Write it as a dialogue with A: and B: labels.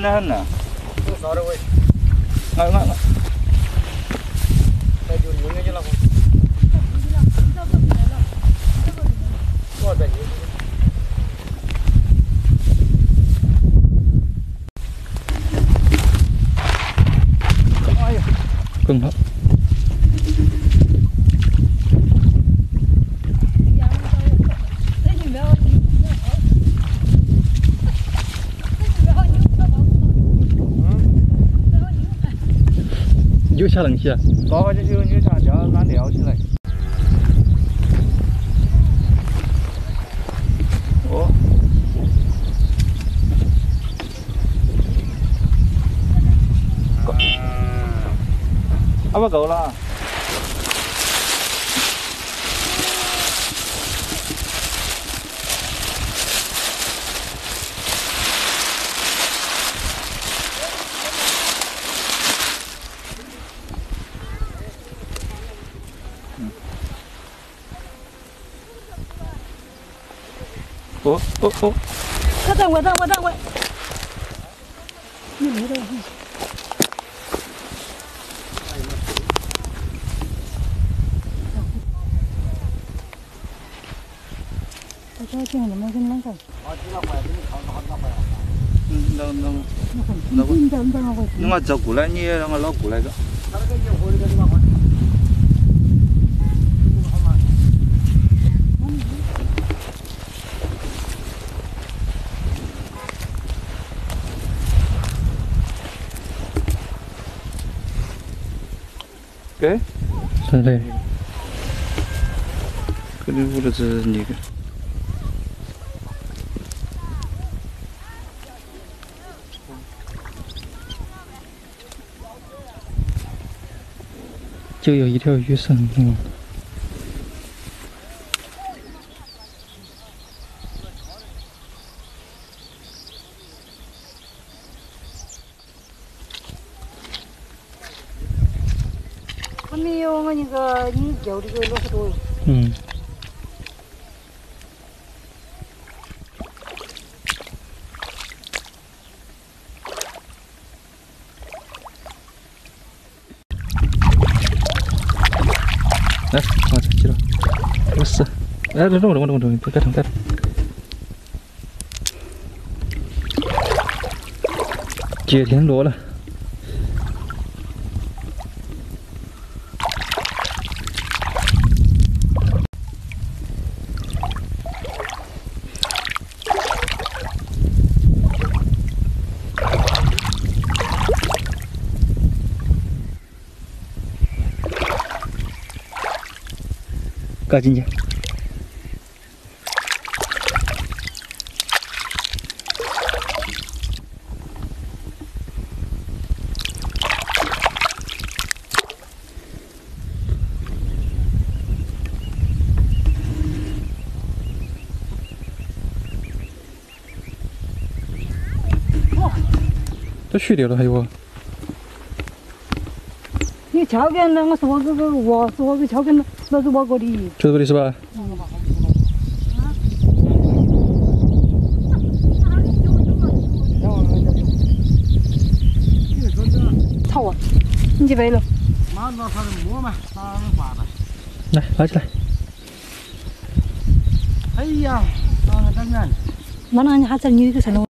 A: hơn nè.
B: Sao đâu vậy?
A: Ngồi ngồi.
B: Đây dùng những cái gì là không? Có đây.
A: Cưng hả? Dưới xa lần chưa?
B: Có chứ chưa như sao cho nó đéo chứ này.
A: Ủa? Apa kau lah? Ủa?
C: Cái tao quay. Nhìn ở đây. Cho chuyện là mấy cái nắng rồi.
A: Nhưng mà giờ củ lại như nó lóc củ lại cơ. Cái?
D: Sao đây?
A: Cái này là gì cái?
D: Chưa有一条雨伞。
C: 还没有我那个你叫这个老多。
D: 嗯。来，我这去了，不是，来，等，别干。接田螺了。搁进去。这水流了还有啊？
C: 你瞧见了，我说这个我说个瞧见了，那是我过的。
D: 就是这里是吧？
C: 操啊！你几杯了？
B: 马上他的摸嘛，他们发的。
D: 来，拿起来。
B: 哎呀，那个真远。
C: 那你还在你这个山上？